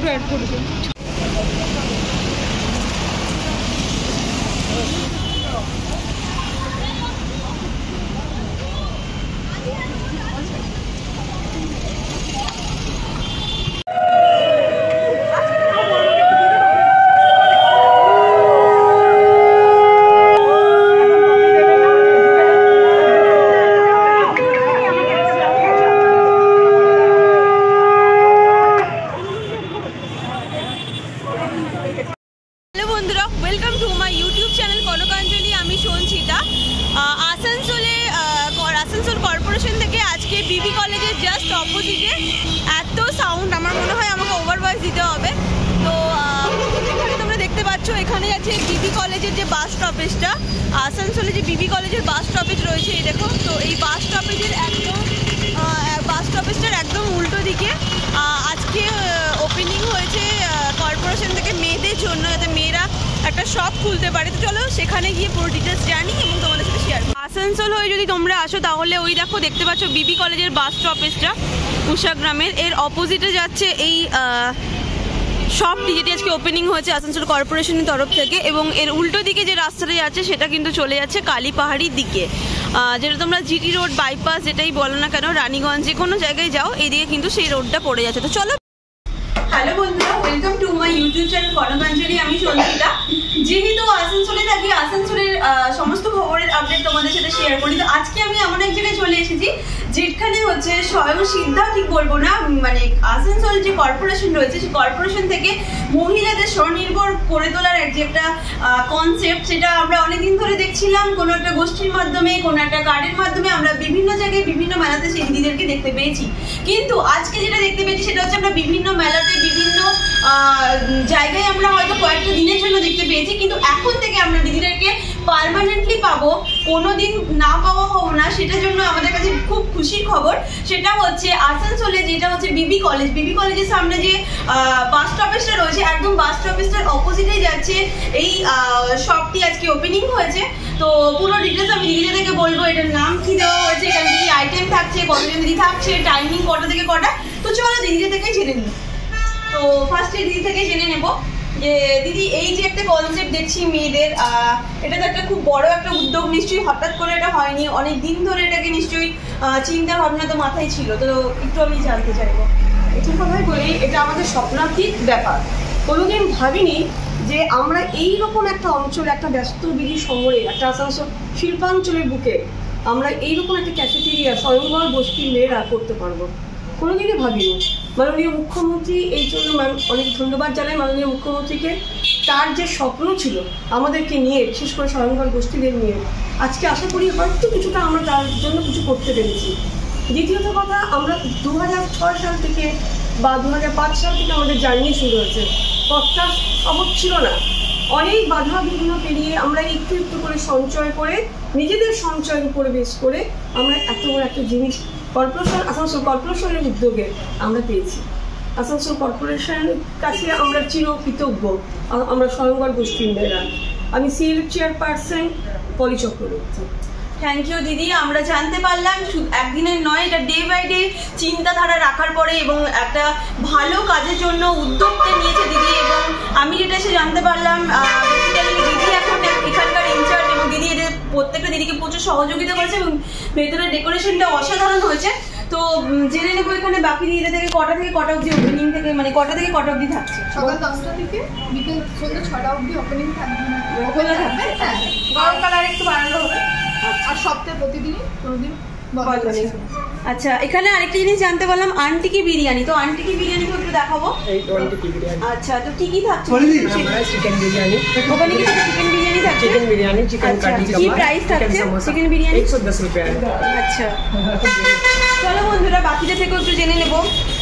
Add করেছে। Welcome to my YouTube channel Kanakanjali. আমি Sanchita. Asansol corporation থেকে আজকে বিবি কলেজের জাস্ট অপোজিটে এত সাউন্ড, আমার মনে হয় আমাকে ওভার ভয়েস দিতে হবে। তো এখানে তোমরা দেখতে পাচ্ছ, এখানে আছে বিবি কলেজের যে বাস স্টপেজটা, আসানসোলে যে বিবি কলেজের বাস স্টপেজ রয়েছে, এই দেখো। তো এই বাস স্টপেজটার একদম উল্টো দিকে আজকে ওপেনিং হয়েছে কর্পোরেশন থেকে মেয়েদের জন্য, যাতে মেয়েরা একটা শপ খুলতে পারে। তো চলো সেখানে গিয়ে পুরো ডিটেলস জানি এবং তোমাদের সাথে শেয়ার। আসানসোল হয়ে যদি তোমরা আসো তাহলে ওই দেখো, দেখতে পাচ্ছ বিবি কলেজের বাস স্টপেজটা কুশাগ্রামের, এর অপোজিটে যাচ্ছে এই শপটি, যেটি আজকে ওপেনিং হয়েছে আসানসোল কর্পোরেশনের তরফ থেকে। এবং এর উল্টো দিকে যে রাস্তাটা যাচ্ছে সেটা কিন্তু চলে যাচ্ছে কালীপাহাড়ির দিকে, যেটা তোমরা জিটি রোড, বাইপাস যেটাই বলো না কেন, রানীগঞ্জ যে কোনো জায়গায় যাও, এদিকে কিন্তু সেই রোডটা পড়ে যাচ্ছে। তো চলো। হ্যালো বন্ধুরা, welcome to my YouTube channel Kanakanjali. আমি সঞ্চিতা। যেহেতু আসানসোলে থাকি, আসানসোলের সমস্ত খবরের আপডেট তোমাদের সাথে শেয়ার করি। তো আজকে আমি এমন এক জায়গায় চলে এসেছি যেখানে হচ্ছে স্বয়ং সিদ্ধা, ঠিক বলবো না, মানে আসানসোল যে কর্পোরেশন রয়েছে, সেই কর্পোরেশন থেকে মহিলাদের স্বনির্ভর করে তোলার যে একটা কনসেপ্ট, সেটা আমরা অনেকদিন ধরে দেখছিলাম কোনো একটা গোষ্ঠীর মাধ্যমে, কোনো একটা কার্ডের মাধ্যমে। আমরা বিভিন্ন জায়গায় বিভিন্ন মেলাতে সেই দিদিদেরকে দেখতে পেয়েছি, কিন্তু আজকে যেটা দেখতে পেয়েছি সেটা হচ্ছে আমরা বিভিন্ন মেলাতে, বিভিন্ন জায়গায় আমরা হয়তো কয়েকটা দিনের জন্য দেখতে পেয়েছি, কিন্তু এখন থেকে আমরা দিদিদেরকে পার্মানেন্টলি পাবো, কোনোদিন না পাওয়া হবো না। সেটার জন্য আমাদের কাছে খুব খুশির খবর। সেটা হচ্ছে আসানসোলে যেটা হচ্ছে বিবি কলেজ, বিবি কলেজের সামনে যে বাস স্টপেজটা রয়েছে, একদম বাস স্টপেজটার অপোজিটে যাচ্ছে এই শপটি আজকে ওপেনিং হয়েছে। তো পুরো ডিটেলস আমি দিদিদেরকে বলবো, এটার নাম কি দেওয়া হয়েছে, এখানে কি আইটেম থাকছে, কতজন দিদি থাকছে, টাইমিং কটা থেকে কটা। তো চলো দিদিদের থেকে জেনে নিই। তো ফার্স্টে দিদি থেকে জেনে নেব যে দিদি, এই যে একটা কনসেপ্ট দেখছি মেয়েদের, এটা তো একটা খুব বড় একটা উদ্যোগ নিশ্চয়ই, হঠাৎ করে এটা হয়নি, অনেক দিন ধরে এটাকে নিশ্চয়ই চিন্তা ভাবনা তো মাথায় ছিল। তো একটু আমি জানতে চাইবো। একটু কথাই বলি, এটা আমাদের স্বপ্নাতীত ব্যাপার। কোনোদিন ভাবিনি যে আমরা এইরকম একটা অঞ্চল, একটা ব্যস্তবিধি শহরে, একটা আসানসোল শিল্পাঞ্চলের বুকে আমরা এইরকম একটা ক্যাফেটেরিয়া স্বয়ংবর গোষ্ঠীর মেয়েরা করতে পারবো, কোনোদিনই ভাবিনি। মাননীয় মুখ্যমন্ত্রী এই জন্য অনেক ধন্যবাদ জানাই মাননীয় মুখ্যমন্ত্রীকে। তার যে স্বপ্ন ছিল আমাদেরকে নিয়ে, বিশেষ করে স্বয়ংবর গোষ্ঠীদের নিয়ে, আজকে আশা করি হয়তো কিছুটা আমরা তার জন্য কিছু করতে পেরেছি। দ্বিতীয়ত কথা, আমরা 2006 সাল থেকে বা 2005 সাল থেকে আমাদের জার্নি শুরু হয়েছে। পথটা সহজ ছিল না, অনেক বাধা বিঘ্ন পেরিয়ে আমরা একটু একটু করে সঞ্চয় করে, নিজেদের সঞ্চয়ের উপরে বেশ করে আমরা এত বড় একটা জিনিস আসানসোল কর্পোরেশনের উদ্যোগে আমরা পেয়েছি। আসানসোল কর্পোরেশনের কাছে আমরা চিরকৃতজ্ঞ, আমরা স্বয়ংবর গোষ্ঠীর মেয়েরা। আমি CLF chairperson Poli Chakraborty. Thank you দিদি। আমরা জানতে পারলাম একদিনের নয়, এটা ডে বাই ডে চিন্তাধারা রাখার পরে এবং একটা ভালো কাজের জন্য উদ্যোগটা নিয়েছে দিদি। এবং আমি যেটা এসে জানতে পারলাম, বেসিক্যালি দিদি এখন এখানকার ইনচার্জ, এবং দিদি এদের প্রত্যেকটা দিদিকে প্রচুর সহযোগিতা করেছে এবং ভেতরে ডেকোরেশনটা অসাধারণ হয়েছে। তো জেনে নেবো এখানে বাকি দিদিদের থেকে কটা থেকে কটা অবধি ওপেনিং থেকে, মানে কটা থেকে কটা অবধি থাকছে? সকাল 10টা থেকে বিকেল সন্ধ্যা 6টা অবধি ওপেনিং থাকবে। ওপেনিং থাকবে, হ্যাঁ। গরমকাল আর একটু বাড়ানো হবে, আর সপ্তাহে প্রতিদিনই কোনোদিন বন্ধ নেই। আচ্ছা, এখানে আরেকটা জিনিস জানতে পারলাম, আন্টিকি বিরিয়ানি। তো আন্টিকি বিরিয়ানিকে একটু দেখাবো। আচ্ছা, তো কি কি থাকছে? চিকেন বিরিয়ানি। ওখানে কি চিকেন বিরিয়ানি থাকছে? চিকেন বিরিয়ানি, চিকেন কারি, কি প্রাইস থাকছে চিকেন বিরিয়ানি? 110 रुपए। আচ্ছা, চলো বন্ধুরা বাকিটা থেকে একটু জেনে নেব।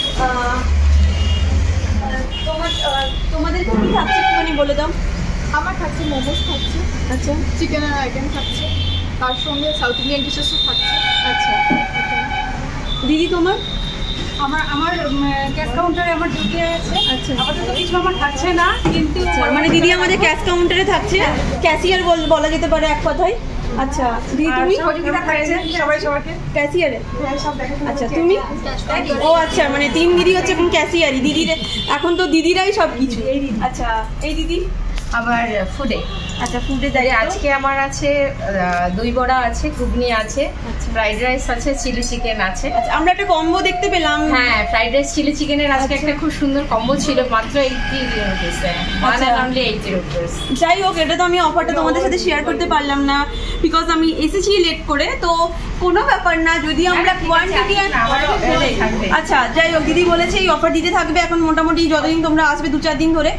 তোমাদের কি কি থাকছে একটুখানি বলে দাও। আমার থাকছে মোমোস থাকছে, আচ্ছা, চিকেনের আইটেম থাকছে, তার সঙ্গে সাউথ ইন্ডিয়ান ডিশেসও থাকছে। আচ্ছা দিদি, তোমার? আমার ক্যাশ কাউন্টারে আমার ডিউটি আছে। আচ্ছা, আপাতত কিছু আমার থাকছে না, কিন্তু মানে দিদি আমাদের ক্যাশ কাউন্টারে থাকছে, ক্যাশিয়ার বলা যেতে পারে এক কথায়। আচ্ছা দিদি তুমি সহযোগিতা করেছে সবাই সবাইকে। ক্যাশিয়ারে সব দেখাশোনা আচ্ছা তুমি ও আচ্ছা মানে 3 দিদি হচ্ছে এখন ক্যাশিয়ারি দিদির এখন তো দিদিরাই সব কিছু আচ্ছা এই দিদি আবার ফুডে আচ্ছা ফুডে তাই আজকে আমার আছে দই বড়া আছে, ঘুগনি আছে, ফ্রাইড রাইস আছে, চিলি চিকেন আছে। আচ্ছা আমরা একটা কম্বো দেখতে পেলাম হ্যাঁ ফ্রাইড রাইস চিলি চিকেনের আজকে একটা খুব সুন্দর কম্বো ছিল, মাত্র 80 rupees, one and only 80 rupees. যাই হোক এটা তো আমি অফারটা তোমাদের সাথে শেয়ার করতে পারলাম না বিকজ আমি এসেছি লেট করে, তো কোনো ব্যাপার না যদি আমরা কোয়ান্টিটি আচ্ছা যাই হোক দিদি বলেছে এই অফার দিতে থাকবে এখন মোটামুটি যতদিন তোমরা আসবে 2-4 দিন ধরে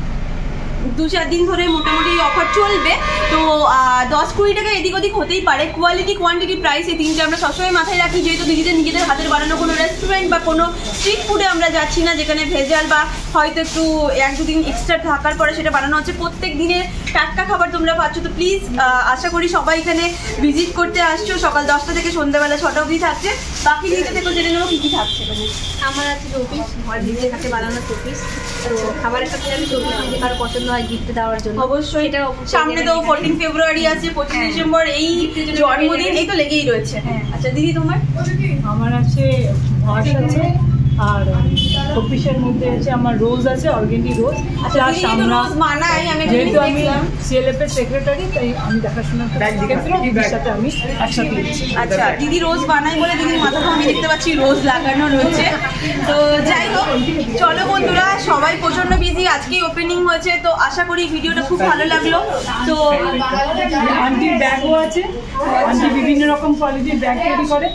মোটামুটি অফার চলবে। তো 10-20 টাকা এদিক ওদিক হতেই পারে, কোয়ালিটি কোয়ান্টিটি প্রাইস এই তিনটে আমরা সবসময় মাথায় রাখি, যেহেতু দিদিদের নিজেদের হাতের বানানো কোনো রেস্টুরেন্ট বা কোনো স্ট্রিট ফুডে আমরা যাচ্ছি না যেখানে ভেজাল বা হয়তো একটু 1-2 দিন এক্সট্রা থাকার পরে সেটা বানানো হচ্ছে, প্রত্যেক দিনের টাটকা খাবার তোমরা পাচ্ছ। তো প্লিজ আশা করি সবাই এখানে ভিজিট করতে আসছো, সকাল 10টা থেকে সন্ধ্যাবেলা 6টা অবধি থাকছে। বাকি দিকে থেকে জেনে নেবো কী কী থাকছে এখানে। আমার আছে 2 পিস ঘর নিজের হাতে বানানো 2 পিস, তো খাবারের সাথে আমি 2 পিস যদি কারো পছন্দ হয় গিফট দেওয়ার জন্য অবশ্যই এটা সামনে তো 14 ফেব্রুয়ারি আছে, 25 ডিসেম্বর এই জন্মদিন এই তো লেগেই রয়েছে। আচ্ছা দিদি তোমার? আমার আছে ভাস আছে আর 24-এর মধ্যে আছে আমার রোজ আছে, অর্গেন্ডি রোজ। আচ্ছা দিদি তো রোজ বানাই, আমি যেহেতু আমি সিএলএফ এর সেক্রেটারি তাই আমি দেখাশোনা দিদির সাথে আমি একসাথে দিচ্ছি। আচ্ছা দিদি রোজ বানাই বলে দিদির মাথাটা আমি দেখতে পাচ্ছি রোজ লাগানো রয়েছে। তো যাই হোক চলো বন্ধুরা সবাই প্রচন্ড বিজি, আজকেই ওপেনিং হয়েছে, তো আশা করি ভিডিওটা খুব ভালো লাগলো। তো আন্টির ব্যাগও আছে, আন্টি বিভিন্ন রকম কোয়ালিটির ব্যাগ তৈরি করে।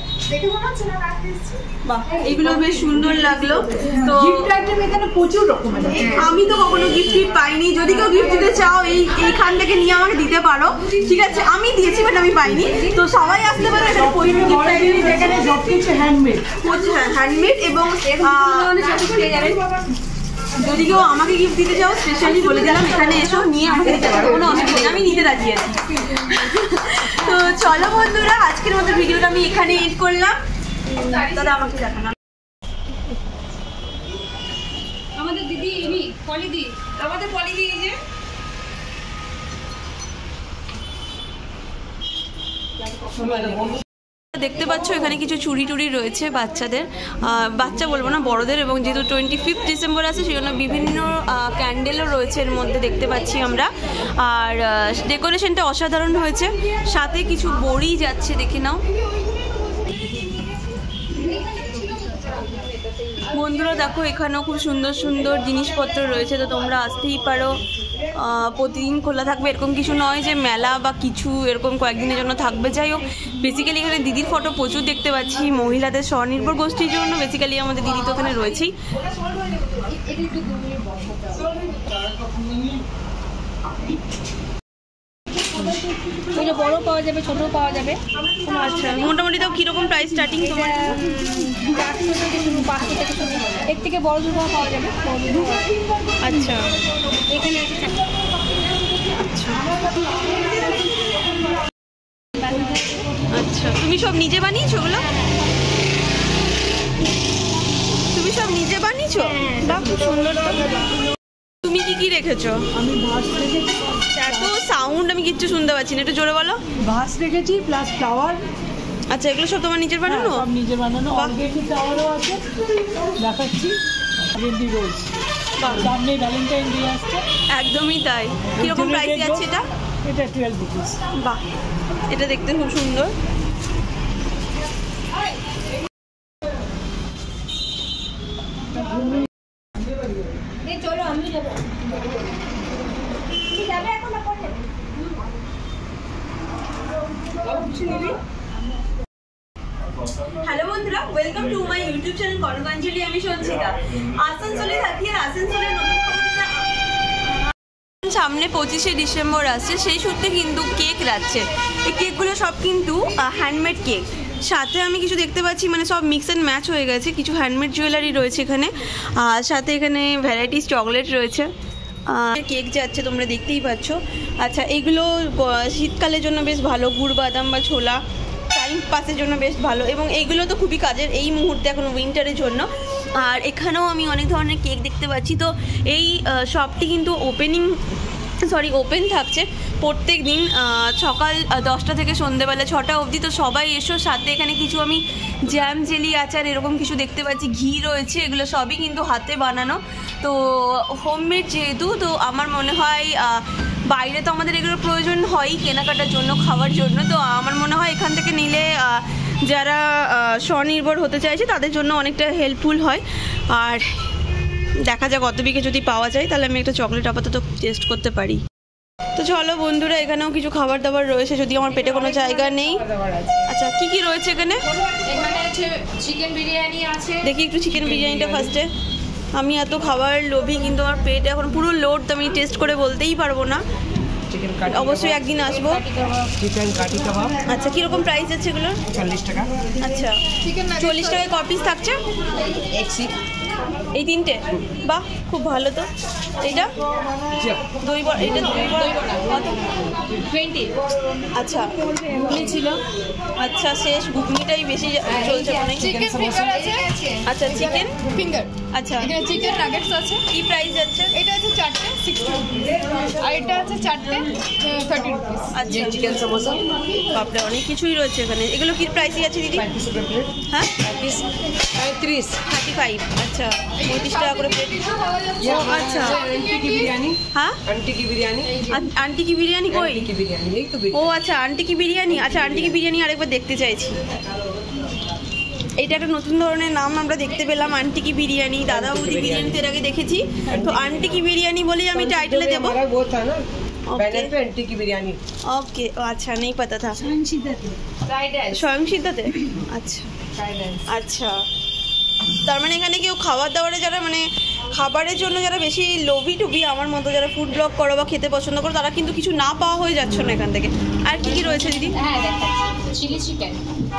বাহ এগুলো বেশ সুন্দর লাগলো। তো গিফট আইটেম এখানে প্রচুর রকমের আছে। আমি তো কখনো গিফট পাইনি, যদি কেউ গিফট দিতে চাও এইখান থেকে নিয়ে আমাকে দিতে পারো, ঠিক আছে? আমি দিয়েছি বাট আমি পাইনি, তো সবাই আসতে পারো। এখানে সব কিছু হ্যান্ডমেড, হ্যান্ডমেড এবং যদি কেউ আমাকে গিফট দিতে চাও স্পেশালি বলে দিলাম এখানে এসো নিয়ে আমাকে দিতে পারো, কোনো অসুবিধা নেই, আমি নিতে রাজি আছি। তো চলো বন্ধুরা আজকের মতো ভিডিওটা আমি এখানে এড করলাম। দাদা আমাকে দেখানো আমাদের দিদি ইনি পলিদি, আমাদের পলিদি এই যে দেখতে পাচ্ছ এখানে কিছু চুড়ি টুড়ি রয়েছে বাচ্চাদের, বাচ্চা বলবো না বড়দের, এবং যেহেতু 25 ডিসেম্বর আছে সেই জন্য বিভিন্ন ক্যান্ডেলও রয়েছে এর মধ্যে দেখতে পাচ্ছি আমরা। আর ডেকোরেশনটা অসাধারণ হয়েছে, সাথে কিছু বড়ি যাচ্ছে দেখে নাও বন্ধুরা। দেখো এখানেও খুব সুন্দর সুন্দর জিনিসপত্র রয়েছে, তো তোমরা আসতেই পারো। প্রতিদিন খোলা থাকবে এরকম কিছু নয় যে মেলা বা কিছু এরকম কয়েকদিনের জন্য থাকবে। যাই হোক বেসিক্যালি এখানে দিদির ফটো প্রচুর দেখতে পাচ্ছি, মহিলাদের স্বনির্ভর গোষ্ঠীর জন্য বেসিক্যালি আমাদের দিদি তো এখানে রয়েছেই। এটা বড় পাওয়া যাবে, ছোট পাওয়া যাবে। আচ্ছা মোটামুটি তাও কীরকম প্রাইস স্টার্টিং তোমার? 400 থেকে শুরু, 500 থেকে শুরু, এর থেকে বড় দুটো পাওয়া যাবে। আচ্ছা এখানে আছে আচ্ছা তুমি সব নিজে বানিয়েছো ওগুলো? তুমি সব নিজে বানিয়েছো? বাহ খুব সুন্দর। তো তুমি কি কি রেখেছো? আমি ভাস রেখেছি, এত সাউন্ড আমি কিচ্ছু শুনতে পাচ্ছি না, একটু জোরে বলো। ভাস রেখেছি প্লাস ফ্লাওয়ার। আচ্ছা এগুলো সব তোমার নিজের বানানো? সব নিজের বানানো। অর্গেন্ডি ফ্লাওয়ারও আছে, দেখাচ্ছি। অর্গেন্ডি রোজ, সামনে ভ্যালেন্টাইন ডে আসছে। একদমই তাই। কিরকম প্রাইস আছে এটা? এটা 12 রুপিস। বাহ এটা দেখতে খুব সুন্দর। চলো আমি যাবো। হ্যালো বন্ধুরা, welcome to my YouTube channel Kanakanjali. আমি সঞ্চিতা, আসানসোলে থাকি। আর আসানসোলের সামনে 25শে ডিসেম্বর আসছে, সেই সূত্রে কিন্তু কেক রাখছে। এই কেকগুলো সব কিন্তু হ্যান্ডমেড কেক। সাথে আমি কিছু দেখতে পাচ্ছি মানে সব মিক্স অ্যান্ড ম্যাচ হয়ে গেছে, কিছু হ্যান্ডমেড জুয়েলারি রয়েছে এখানে, আর সাথে এখানে ভ্যারাইটিস চকলেট রয়েছে, কেক যাচ্ছে তোমরা দেখতেই পাচ্ছ। আচ্ছা এইগুলো শীতকালের জন্য বেশ ভালো, গুড় বাদাম বা ছোলা টাইম পাসের জন্য বেশ ভালো, এবং এইগুলো তো খুবই কাজের এই মুহূর্তে এখন উইন্টারের জন্য। আর এখানেও আমি অনেক ধরনের কেক দেখতে পাচ্ছি। তো এই শপটি কিন্তু ওপেন থাকছে, প্রত্যেক দিন সকাল 10টা থেকে সন্ধ্যেবেলা 6টা অবধি। তো সবাই এসো, সাথে এখানে কিছু আমি জ্যাম, জেলি, আচার এরকম কিছু দেখতে পাচ্ছি, ঘি রয়েছে, এগুলো সবই কিন্তু হাতে বানানো। তো হোমমেড যেহেতু, তো আমার মনে হয় বাইরে তো আমাদের এগুলোর প্রয়োজন হয় কেনাকাটার জন্য, খাওয়ার জন্য। তো আমার মনে হয় এখান থেকে নিলে যারা স্বনির্ভর হতে চাইছে তাদের জন্য অনেকটা হেল্পফুল হয়। আর দেখা যাক কত বিঘে যদি পাওয়া যায়, তাহলে আমি একটা চকলেট আপাতত টেস্ট করতে পারি। তো চলো বন্ধুরা, এখানেও কিছু খাবার দাবার রয়েছে, যদি আমার পেটে কোনো জায়গা নেই। আচ্ছা, কি কি রয়েছে এখানে? এখানে আছে চিকেন বিরিয়ানি আছে। দেখি একটু চিকেন বিরিয়ানিটা ফার্স্টে। আমি এত খাবার লোভী, কিন্তু আমার পেট এখন পুরো লোড, তো আমি টেস্ট করে বলতেই পারবো না। অবশ্যই একদিন আসবো। চিকেন কাটি কাবাব। আচ্ছা, কীরকম প্রাইস আছে এগুলো? 40 টাকা। আচ্ছা, 40 টাকায় ক পিস থাকছে? এই 3টে? বাহ, খুব ভালো তো। এইটা দই বড়া, এটা দই বড়া কত? 20। আচ্ছা, ঘুগনি ছিল। আচ্ছা, শেষ ঘুগনিটাই বেশি চলছে মনে হয়। চিকেন ফিঙ্গার আছে। আচ্ছা, চিকেন ফিঙ্গার। আচ্ছা, এখানে চিকেন নাগেটস আছে। কি প্রাইস যাচ্ছে? এটা আছে 4টে 60 আর এটা আছে 4টে 30 রুপিস। আচ্ছা, চিকেন সমোসা। বাপরে, অনেক কিছুই রয়েছে এখানে। এগুলো কি প্রাইসই আছে দিদি? 35 টাকা প্লেট। হ্যাঁ, 35। 35। আচ্ছা, 35 টাকা করে প্লেট। ये अच्छा। आंटी की बिरयानी। हाँ, आंटी की बिरयानी। आंटी की बिरयानी कोई? आंटी की बिरयानी, यही तो ও আচ্ছা, আন্টি কি বিরিয়ানি। আচ্ছা, আন্টি কি বিরিয়ানি আরেকবার দেখতে চাইছি। এটা একটা নতুন ধরনের নাম আমরা দেখতে পেলাম, আন্টি কি বিরিয়ানি। দাদা বৌদি বিরিয়ানি তো এর আগে দেখেছি, তো আন্টি কি বিরিয়ানি বলেই আমি টাইটেলে দেবো। हमारा वो था ना ओके। बैनर पे आंटी की बिरयानी। ओके, अच्छा, नहीं पता था। Fried rice. স্বয়ং সিদ্ধাতে? আচ্ছা ফ্রাইড রাইস। আচ্ছা, তার মানে এখানে কেউ খাবার দাবারে যারা মানে খাবারের জন্য যারা বেশি লোভি টুবি আমার মতো, যারা ফুড ব্লগ করো বা খেতে পছন্দ করো, তারা কিন্তু কিছু না পাওয়া হয়ে যাচ্ছে না এখান থেকে। আর কি কি রয়েছে দিদি? হ্যাঁ, দেখাচ্ছি। Chilli chicken.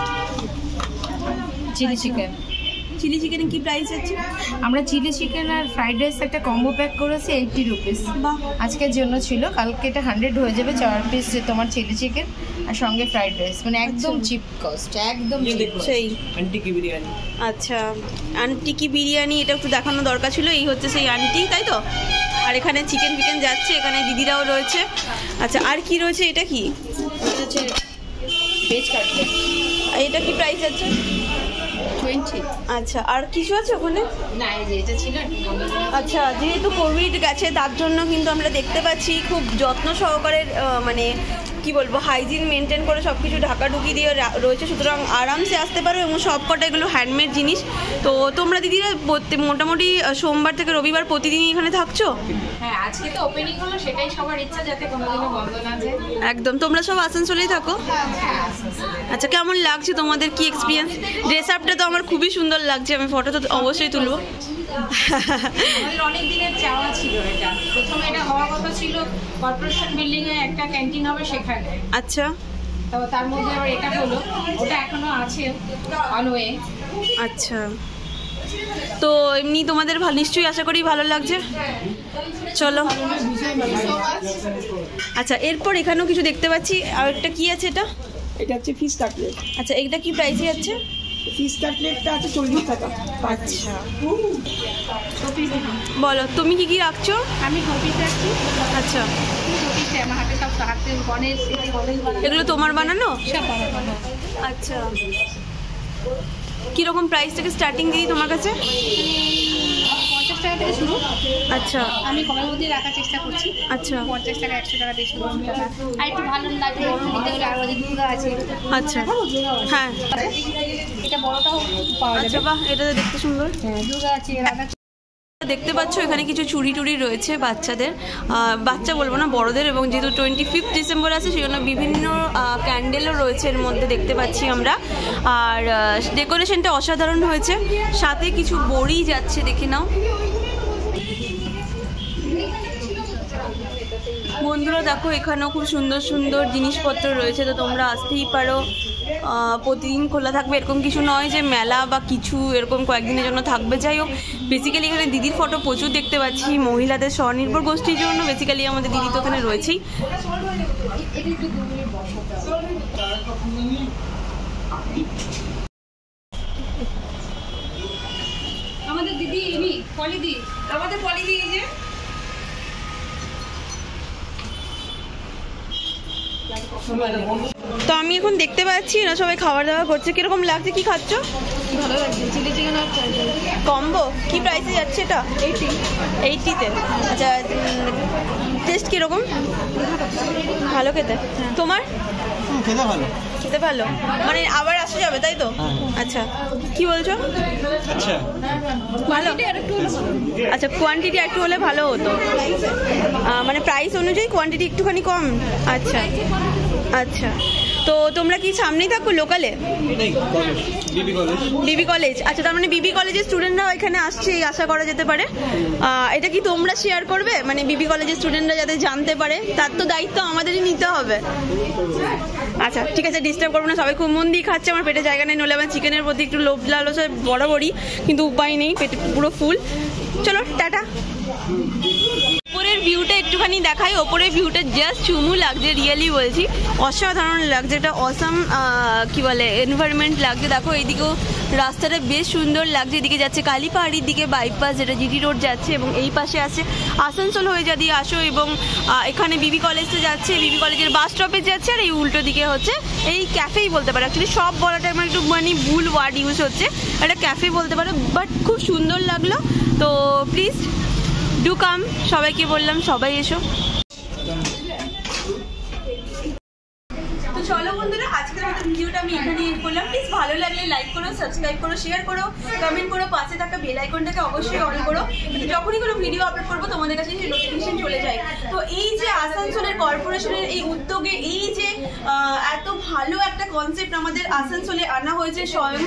Chilli chicken. Chilli চিকেনের কি প্রাইস আছে? আমরা চিলি চিকেন আর ফ্রাইড রাইস একটা কম্বো প্যাক করেছি 80 রুপিস। বাহ, আজকের জন্য ছিল, কালকে এটা 100 হয়ে যাবে। 4 পিস যে তোমার চিলি চিকেন আর সঙ্গে ফ্রাইড রাইস, মানে একদম চিপ কস্ট, একদম ये চিপ। देखो সেই। आंटी की बिरयानी। আচ্ছা, আন্টি কি বিরিয়ানি, এটা একটু দেখানো দরকার ছিল। এই হচ্ছে সেই আন্টি, তাই তো? আর এখানে চিকেন ফিকেন যাচ্ছে, এখানে দিদিরাও রয়েছে। আচ্ছা, আর কি রয়েছে? এটা কি? এটা হচ্ছে ভেজ কাটলেট। এটা কি প্রাইস আছে? 20। আচ্ছা, আর কিছু আছে ওখানে? না, এই যে এটা ছিল। আচ্ছা, যেহেতু কোভিড গেছে তার জন্য কিন্তু আমরা দেখতে পাচ্ছি খুব যত্ন সহকারে মানে কি বলবো, হাইজিন মেনটেন করে সব কিছু ঢাকাঢুকি দিয়ে রয়েছে, সুতরাং আরামসে আসতে পারো। এবং সব কটা এগুলো হ্যান্ডমেড জিনিস। তো তোমরা দিদিরা মোটামুটি সোমবার থেকে রবিবার প্রতিদিনই এখানে থাকছো? হ্যাঁ, আজকে তো ওপেনিং হলো, সেটাই সবার ইচ্ছা যাতে কোনোদিনও বন্ধ না যায়। একদম। তোমরা সব আসানসোলেই থাকো? আচ্ছা, কেমন লাগছে তোমাদের, কি এক্সপিরিয়েন্স? ড্রেস আপটা তো আমার খুবই সুন্দর লাগছে, আমি ফটো তো অবশ্যই তুলবো। আমাদের অনেক দিনের চাওয়া ছিল এটা। প্রথমে এটা হওয়ার কথা ছিল কর্পোরেশন বিল্ডিং এ একটা ক্যান্টিন হবে সেখানে। আচ্ছা, তো তার মধ্যে আবার এটা হলো, ওটা এখনো আছে অন ওয়ে। আচ্ছা, তো এমনি তোমাদের নিশ্চয়ই আশা করি ভালো লাগছে। চলো। আচ্ছা, এরপর এখানেও কিছু দেখতে পাচ্ছি। আর একটা কি আছে এটা? এটা হচ্ছে ফিশ কাটলেট। আচ্ছা, এইটা কি প্রাইসে যাচ্ছে? ফিশ কাটলেটটা আছে 40 টাকা। আচ্ছা, বলো তুমি কি কি রাখছো? আমি কপিস রাখছি। আচ্ছা, কপিস আমার হাতে সব হাতে গণেশ এগুলো তোমার বানানো? সব বানানো। আচ্ছা, কীরকম প্রাইস থেকে স্টার্টিং দিই তোমার কাছে? 50 টাকা থেকে শুরু। আচ্ছা, আমি কমের মধ্যে রাখার চেষ্টা করছি। আচ্ছা, 50 টাকা, 100 টাকা, 150 টাকা। আর একটু ভালো লাগে বড় নিতে গেলে আরো অনেক দুর্গা আছে। আচ্ছা, হ্যাঁ, এটা বড়টাও পাওয়া আচ্ছা, যাবে। বাহ, এটা তো দেখতে সুন্দর। দুর্গা আছে, রাধা। দেখতে পাচ্ছ এখানে কিছু চুড়ি টুড়ি রয়েছে বাচ্চাদের, বাচ্চা বলবো না, বড়দের। এবং যেহেতু 25 ডিসেম্বর আছে, সেই জন্য বিভিন্ন ক্যান্ডেলও রয়েছে এর মধ্যে দেখতে পাচ্ছি আমরা। আর ডেকোরেশনটা অসাধারণ হয়েছে, সাথে কিছু বড়ি যাচ্ছে, দেখে নাও বন্ধুরা। দেখো, এখানেও খুব সুন্দর সুন্দর জিনিসপত্র রয়েছে, তো তোমরা আসতেই পারো। প্রতিদিন খোলা থাকবে এরকম কিছু নয় যে মেলা বা কিছু এরকম কয়েকদিনের জন্য থাকবে। যাই হোক, বেসিক্যালি এখানে দিদির ফটো প্রচুর দেখতে পাচ্ছি, মহিলাদের স্বনির্ভর গোষ্ঠীর জন্য। বেসিক্যালি আমাদের দিদি তো ওখানে রয়েছেই। আমাদের দিদি ইনি পলিদি, আমাদের পলিদি, এই যে তো আমি এখন দেখতে পাচ্ছি না সবাই খাবার দাবার করছে, কিরকম লাগছে, কি খাচ্ছ? ভালো লাগছে, চিলি চিকেন আর ফ্রাইড রাইস। কম্বো কি প্রাইসে যাচ্ছে এটা? 80-তে। আচ্ছা, টেস্ট কিরকম? ভালো খেতে। তোমার? খেতে ভালো। খেতে ভালো মানে আবার আসা যাবে তাই তো? আচ্ছা, কি বলছো? আচ্ছা ভালো। আচ্ছা, কোয়ান্টিটি একটু হলে ভালো হতো, মানে প্রাইস অনুযায়ী কোয়ান্টিটি একটুখানি কম। আচ্ছা আচ্ছা, তো তোমরা কি সামনেই থাকো লোকালে? বিবি কলেজ। আচ্ছা, তার মানে বিবি কলেজের স্টুডেন্টরাও এখানে আসছে, এই আশা করা যেতে পারে। এটা কি তোমরা শেয়ার করবে, মানে বিবি কলেজের স্টুডেন্টরা যাতে জানতে পারে, তার তো দায়িত্ব আমাদেরই নিতে হবে। আচ্ছা ঠিক আছে, ডিস্টার্ব করবো না, সবাই খুব মন দিয়ে খাচ্ছে, আমার পেটে জায়গা নেই, নইলে আমার চিকেনের প্রতি একটু লোভ লালসা বরাবরই, কিন্তু উপায় নেই, পেটে পুরো ফুল। চলো টাটা। ওপরের ভিউটা একটুখানি দেখাই, ওপরের ভিউটা জাস্ট চুমু লাগছে, রিয়েলি বলছি, অসাধারণ লাগছে, এটা অসাম কি বলে এনভায়রনমেন্ট লাগছে। দেখো এইদিকেও রাস্তাটা বেশ সুন্দর লাগছে, এদিকে যাচ্ছে কালীপাহাড়ির দিকে বাইপাস, যেটা জিটি রোড যাচ্ছে, এবং এই পাশে আছে আসানসোল হয়ে যদি আসো, এবং এখানে বিবি কলেজ তো যাচ্ছে, বিবি কলেজের বাস স্টপেজ যাচ্ছে, আর এই উল্টো দিকে হচ্ছে এই ক্যাফেই বলতে পারো, অ্যাকচুয়ালি সব বলাটা আমার একটু মানে ভুল ওয়ার্ড ইউজ হচ্ছে, একটা ক্যাফে বলতে পারো, বাট খুব সুন্দর লাগলো। তো প্লিজ ডু কাম, সবাইকে বললাম সবাই এসো। তো চলো বন্ধুরা, আজকের মতো ভিডিওটা আমি এখানে এন্ড করলাম। প্লিজ ভালো লাগলে লাইক করো, সাবস্ক্রাইব করো, শেয়ার করো, কমেন্ট করো, পাশে থাকা বেল আইকনটাকে অবশ্যই অন করো, যখনই কোনো ভিডিও আপলোড করবো তোমাদের কাছে সেই নোটিফিকেশন চলে যায়। তো এই যে আসানসোলের কর্পোরেশনের এই উদ্যোগে, এই যে এত ভালো একটা কনসেপ্ট আমাদের আসানসোলে আনা হয়েছে, স্বয়ং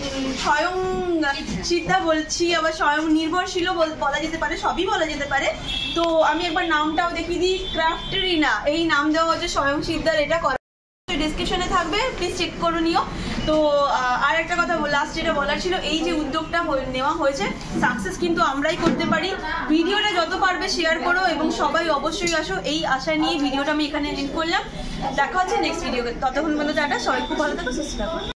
সিদ্ধা বলছি, আবার স্বয়ং নির্ভরশীলও বলা যেতে পারে, সবই বলা যেতে পারে। তো আমি একবার নামটাও দেখিয়ে দিই, ক্রাফটেরিনা এই নাম দেওয়া হচ্ছে স্বয়ং সিদ্ধার, এটা ডিসক্রিপশনে থাকবে, প্লিজ চেক করে নিও। তো আর একটা কথা লাস্ট যেটা বলার ছিল, এই যে উদ্যোগটা নেওয়া হয়েছে, সাকসেস কিন্তু আমরাই করতে পারি। ভিডিওটা যত পারবে শেয়ার করো, এবং সবাই অবশ্যই আসো, এই আশা নিয়ে ভিডিওটা আমি এখানে এন্ড করলাম। দেখা হচ্ছে নেক্সট ভিডিওতে, ততক্ষণ পর্যন্ত টাটা, সবাই খুব ভালো থাকো, সুস্থ থাকো।